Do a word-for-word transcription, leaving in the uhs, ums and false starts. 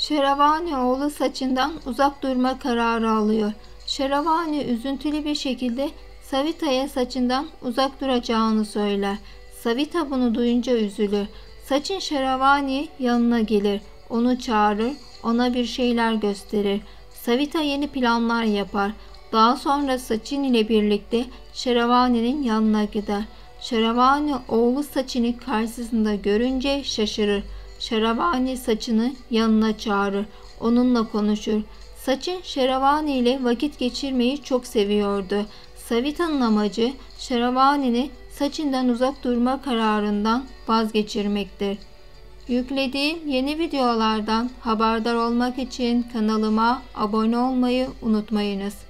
Şeravani oğlu Saçin'den uzak durma kararı alıyor. Şeravani üzüntülü bir şekilde Savita'ya Saçin'den uzak duracağını söyler. Savita bunu duyunca üzülür. Saçin Şeravani yanına gelir, onu çağırır, ona bir şeyler gösterir. Savita yeni planlar yapar. Daha sonra Saçin ile birlikte Şeravani'nin yanına gider. Şeravani oğlu Saçin'i karşısında görünce şaşırır. Şeravani Saçin'i yanına çağırır, onunla konuşur. Saçin Şeravani ile vakit geçirmeyi çok seviyordu. Savita'nın amacı Şeravani'ni Saçin'den uzak durma kararından vazgeçirmektir. Yüklediğim yeni videolardan haberdar olmak için kanalıma abone olmayı unutmayınız.